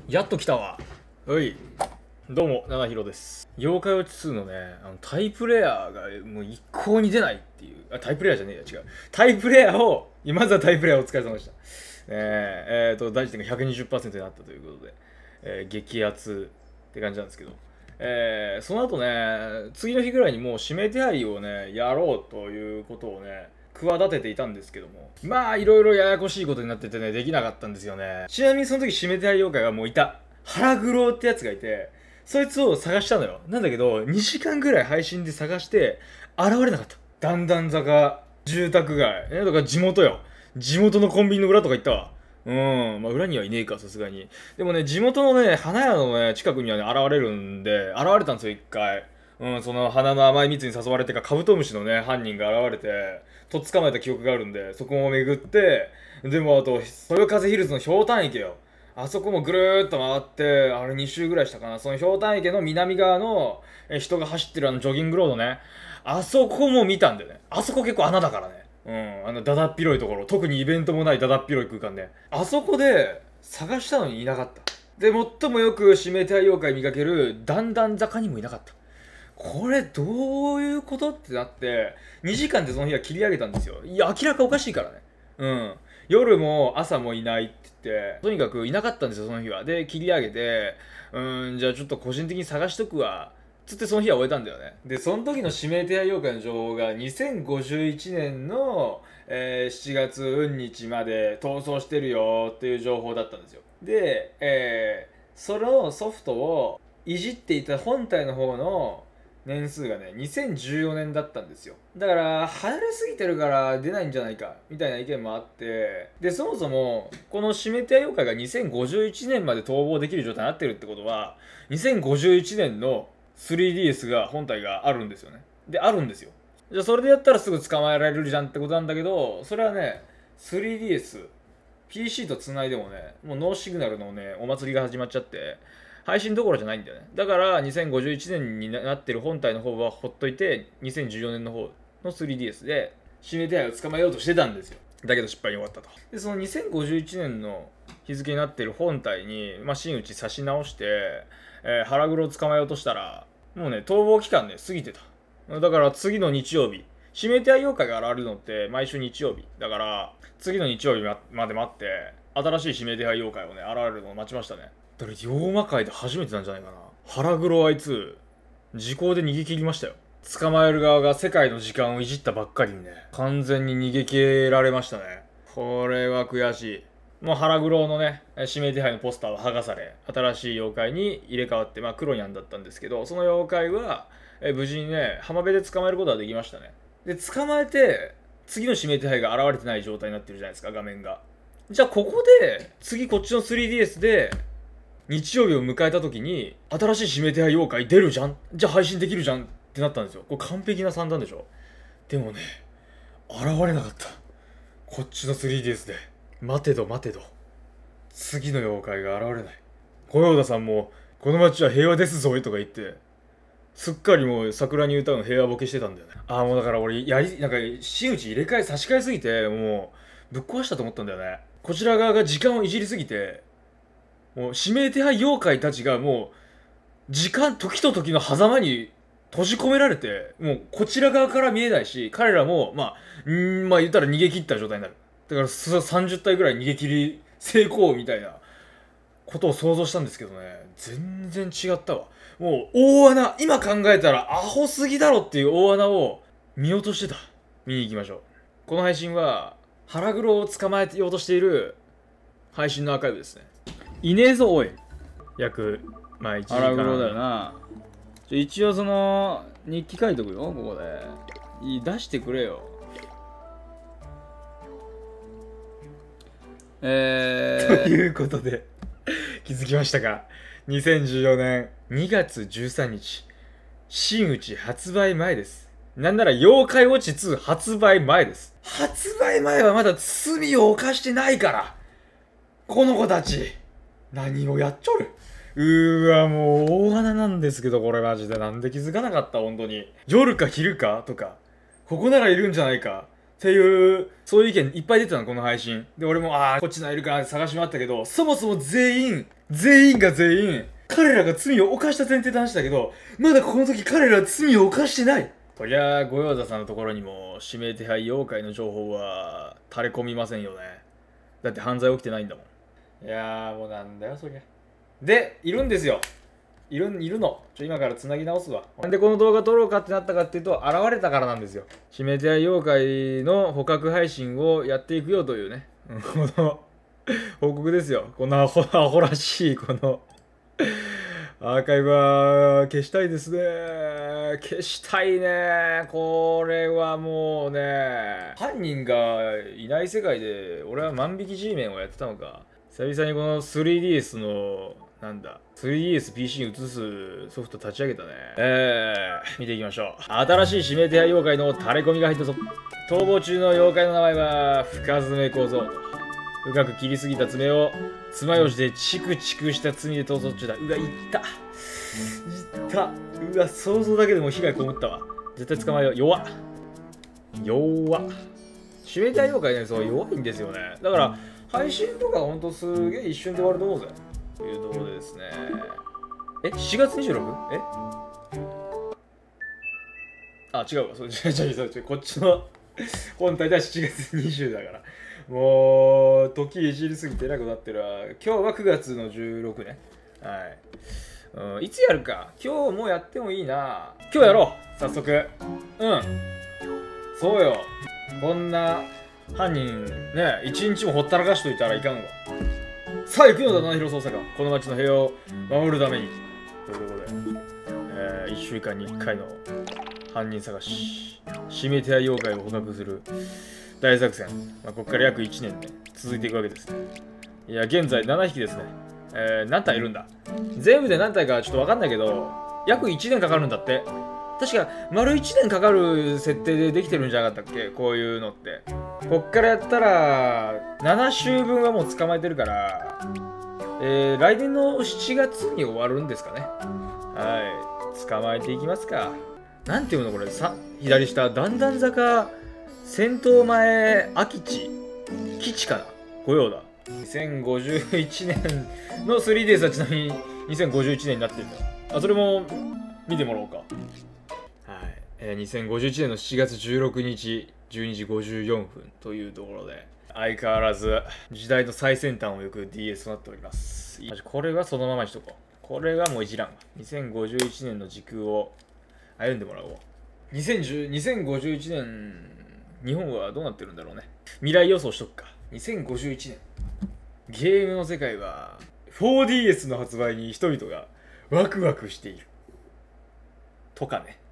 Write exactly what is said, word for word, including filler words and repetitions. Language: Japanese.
やっと来たわ。はい。どうも、七広です。妖怪ウォッチツーのね、あのタイプレアがもう一向に出ないっていう。あ、タイプレアじゃねえや、違う。タイプレアを、まずはタイプレアお疲れ様でした。えー、えーと、大事点が ひゃくにじゅっパーセント になったということで、えー、激アツって感じなんですけど。えー、その後ね、次の日ぐらいにもう指名手配をね、やろうということをね、企てていたんですけども、まあいろいろややこしいことになっててね、できなかったんですよね。ちなみにその時指名手配妖怪はもういた。腹黒ってやつがいて、そいつを探したのよ。なんだけど、にじかんぐらい配信で探して、現れなかった。段々坂、住宅街、え、だから地元よ。地元のコンビニの裏とか行ったわ。うん、まあ裏にはいねえか、さすがに。でもね、地元のね、花屋のね、近くにはね、現れるんで、現れたんですよ、一回。うん、その花の甘い蜜に誘われてか、カブトムシのね、犯人が現れて、とっ捕まえた記憶があるんで、そこも巡って、でもあと、そよ風ヒルズのひょうたん池よ。あそこもぐるーっと回って、あれに周ぐらいしたかな。そのひょうたん池の南側のえ人が走ってるあのジョギングロードね。あそこも見たんだよね。あそこ結構穴だからね。うん、あのだだっ広いところ。特にイベントもないだだっ広い空間ね。あそこで探したのにいなかった。で、最もよく指名手配妖怪見かける段々坂にもいなかった。これどういうことってなって、にじかんでその日は切り上げたんですよ。いや、明らかおかしいからね。うん。夜も朝もいないって言って、とにかくいなかったんですよ、その日は。で、切り上げて、うーん、じゃあちょっと個人的に探しとくわ。つってその日は終えたんだよね。で、その時の指名手配妖怪の情報がにせんごじゅういちねんの、えー、しちがつうん日まで逃走してるよっていう情報だったんですよ。で、えー、そのソフトをいじっていた本体の方の年数がね、にせんじゅうよねんだったんですよ。だから、離れすぎてるから出ないんじゃないか、みたいな意見もあって、で、そもそも、この指名手配妖怪がにせんごじゅういちねんまで逃亡できる状態になってるってことは、にせんごじゅういちねんの スリーディーエス が、本体があるんですよね。で、あるんですよ。じゃあ、それでやったらすぐ捕まえられるじゃんってことなんだけど、それはね、スリーディーエス、ピーシー と繋いでもね、もうノーシグナルのね、お祭りが始まっちゃって、配信どころじゃないんだよね。だからにせんごじゅういちねんになってる本体の方はほっといて、にせんじゅうよねんの方の スリーディーエス で指名手配を捕まえようとしてたんですよ。だけど失敗に終わったと。で、そのにせんごじゅういちねんの日付になってる本体に、まあ、真打ち差し直して、えー、腹黒を捕まえようとしたら、もうね、逃亡期間ね、過ぎてた。だから次の日曜日、指名手配妖怪が現れるのって毎週日曜日。だから、次の日曜日まで待って、新しい指名手配妖怪をね、現れるのを待ちましたね。だから妖魔界で初めてなんじゃないかな。腹黒あいつ、時効で逃げ切りましたよ。捕まえる側が世界の時間をいじったばっかりにね、完全に逃げ切られましたね。これは悔しい。もう腹黒のね、指名手配のポスターは剥がされ、新しい妖怪に入れ替わって、まあ黒ニャンだったんですけど、その妖怪は、え無事にね、浜辺で捕まえることができましたね。で、捕まえて、次の指名手配が現れてない状態になってるじゃないですか、画面が。じゃあここで、次こっちの スリーディーエス で、日曜日を迎えた時に、新しい指名手配妖怪出るじゃん、じゃあ配信できるじゃんってなったんですよ。これ完璧な算段でしょ。でもね、現れなかった。こっちの スリーディーエス で。待てど待てど。次の妖怪が現れない。小陽田さんも、この街は平和ですぞとか言って、すっかりもう桜に歌うの平和ボケしてたんだよね。ああ、もうだから俺、やり、なんか、真打ち入れ替え、差し替えすぎて、もう、ぶっ壊したと思ったんだよね。こちら側が時間をいじりすぎて、もう指名手配妖怪たちがもう、時間、時と時の狭間に閉じ込められて、もうこちら側から見えないし、彼らも、まあ、んまあ言ったら逃げ切った状態になる。だからさんじゅったいぐらい逃げ切り成功みたいなことを想像したんですけどね、全然違ったわ。もう大穴、今考えたらアホすぎだろっていう大穴を見落としてた。見に行きましょう。この配信は、腹黒を捕まえようとしている配信のアーカイブですね。 いねえぞおい。 約、まあいちじかん。 腹黒だよな。ちょ一応その日記書いとくよ、ここで。いい、出してくれよ。えー、 ということで気づきましたか。にせんじゅうよねんにがつじゅうさんにち、真打ち発売前です。なんなら妖怪ウォッチツー発売前です。発売前はまだ罪を犯してないから、この子たち何をやっちょる。うーわ、もう大穴なんですけど、これマジでなんで気づかなかった。本当に夜か昼かとか、ここならいるんじゃないかっていう、そういう意見いっぱい出てたの、この配信で。俺もああこっちならいるかなって探し回ったけど、そもそも全員全員が全員彼らが罪を犯した前提で話したけど、まだこの時彼らは罪を犯してない。そりゃあ御用座さんのところにも指名手配妖怪の情報は垂れ込みませんよね。だって犯罪起きてないんだもん。いやーもうなんだよそりゃ。でいるんですよ、いるいるの。ちょ今からつなぎ直すわ。なんでこの動画撮ろうかってなったかっていうと、現れたからなんですよ。指名手配妖怪の捕獲配信をやっていくよというねこの報告ですよ。このアホアホらしいこのアーカイブは消したいですね。消したいね。これはもうね、犯人がいない世界で俺は万引き G メンをやってたのか。久々にこの スリーディーエス のなんだ スリーディーエスピーシー に移すソフト立ち上げたね。えー、見ていきましょう。新しい指名手配妖怪のタレコミが入ったぞ。逃亡中の妖怪の名前は深爪小僧。深く切りすぎた爪を爪楊枝でチクチクした罪で逃走中だ。うわ、いったいったうわ、想像だけでも被害被ったわ。絶対捕まえよう。弱っ弱っ指名手配妖怪ね、そう弱いんですよね。だから配信とかほんとすげえ一瞬で終わると思うぜというところでですね。え、しがつにじゅうろく？えあ、違うわ。そう、違う違う違う。こっちの本体ではしちがつにじゅうだから。もう、時いじりすぎてなくなってるわ。今日はくがつのじゅうろくね。はい。うん、いつやるか。今日もやってもいいな。今日やろう。早速。うん。そうよ。こんな犯人ね、一日もほったらかしといたらいかんわ。さあ行くのだ、七広捜査官。この町の平和を守るために。ということで、えー、いっしゅうかんにいっかいの犯人探し、指名手配妖怪を捕獲する大作戦。まあ、ここから約いちねんで、ね、続いていくわけですね。いや、現在ななひきですね。えー、何体いるんだ？全部で何体かちょっとわかんないけど、約いちねんかかるんだって。確か、丸いちねんかかる設定でできてるんじゃなかったっけ？こういうのって。こっからやったら、ななしゅうぶんはもう捕まえてるから、えー、来年のしちがつに終わるんですかね。はい。捕まえていきますか。なんていうのこれ、さ、左下、段々坂、戦闘前、空き地、基地かな？御用だ。にせんごじゅういちねんの スリーディーエス はちなみににせんごじゅういちねんになってるんだ。あ、それも見てもらおうか。はい。えー、にせんごじゅういちねんのしちがつじゅうろくにち、じゅうにじごじゅうよんぷんというところで、相変わらず時代の最先端を行く ディーエス となっております。これはそのままにしとこう。これはもういじらんわ。にせんごじゅういちねんの時空を歩んでもらおう。にせんじゅう、にせんごじゅういちねん、日本はどうなってるんだろうね。未来予想しとくか。にせんごじゅういちねん。ゲームの世界は フォーディーエス の発売に人々がワクワクしている。とかね。